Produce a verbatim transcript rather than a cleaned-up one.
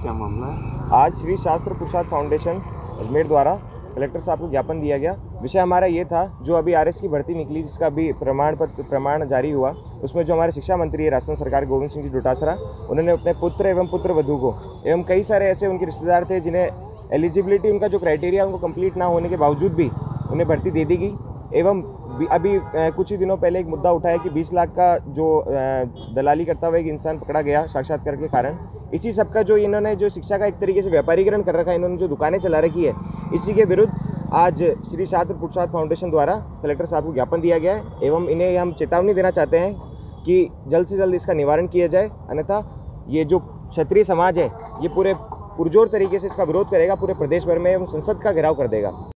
क्या मामला है? आज श्री शास्त्र प्रसाद फाउंडेशन अजमेर द्वारा कलेक्टर साहब को ज्ञापन दिया गया। विषय हमारा ये था, जो अभी आरएस की भर्ती निकली, जिसका अभी प्रमाण पत्र प्रमाण जारी हुआ, उसमें जो हमारे शिक्षा मंत्री है राजस्थान सरकार गोविंद सिंह जी डोटासरा, उन्होंने अपने पुत्र एवं पुत्र वधू को एवं कई सारे ऐसे उनके रिश्तेदार थे जिन्हें एलिजिबिलिटी, उनका जो क्राइटेरिया उनको कंप्लीट ना होने के बावजूद भी उन्हें भर्ती दे दी गई। एवं अभी कुछ ही दिनों पहले एक मुद्दा उठा है कि बीस लाख का जो दलाली करता हुआ एक इंसान पकड़ा गया साक्षात्कार के कारण। इसी सब का जो इन्होंने जो शिक्षा का एक तरीके से व्यापारीकरण कर रखा है, इन्होंने जो दुकानें चला रखी है, इसी के विरुद्ध आज श्री शास्त्र प्रसाद फाउंडेशन द्वारा कलेक्टर साहब को ज्ञापन दिया गया है। एवं इन्हें हम चेतावनी देना चाहते हैं कि जल्द से जल्द इसका निवारण किया जाए, अन्यथा ये जो क्षत्रिय समाज है ये पूरे पुरजोर तरीके से इसका विरोध करेगा, पूरे प्रदेश भर में एवं संसद का घेराव कर देगा।